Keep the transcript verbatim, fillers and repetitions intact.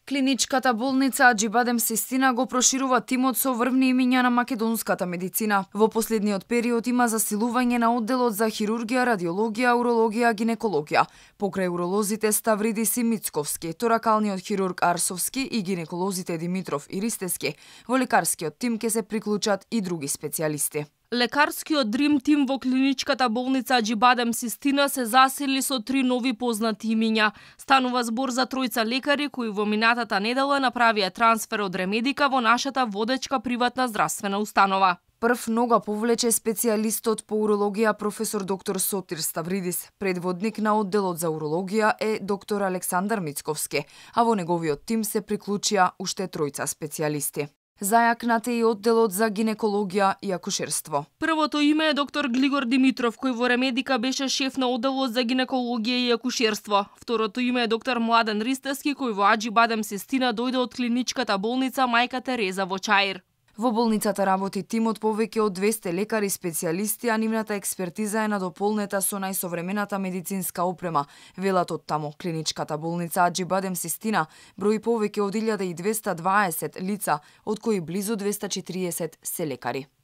Клиничката болница Аџибадем Систина го проширува тимот со врвни имиња на македонската медицина. Во последниот период има засилување на одделот за хирургија, радиологија, урологија, гинекологија. Покрај уролозите Ставридис и Мицковски, торакалниот хирург Арсовски и гинеколозите Димитров и Ристески, во лекарскиот тим ќе се приклучат и други специјалисти. Лекарскиот дрим тим во клиничката болница Аџибадем Систина се засили со три нови познати имиња. Станува збор за тројца лекари кои во минатата недела направија трансфер од Ремедика во нашата водечка приватна здравствена установа. Прв нога повлече специјалистот по урологија професор доктор Сотир Ставридис. Предводник на одделот за урологија е доктор Александар Мицковски, а во неговиот тим се приклучија уште тројца специјалисти. Зајакнате и одделот за гинекологија и акушерство. Првото име е доктор Глигор Димитров, кој во Ремедика беше шеф на одделот за гинекологија и акушерство. Второто име е доктор Младен Ристески, кој во Аџибадем Систина дојде од клиничката болница Мајка Тереза во Чаир. Во болницата работи тимот повеќе од двесте лекари специјалисти, а нивната експертиза е надополнета со најсовремената медицинска опрема. Велат од таму, клиничката болница Аџибадем Систина брои повеќе од илјада и двесте дваесет лица, од кои близу двесте четириесет се лекари.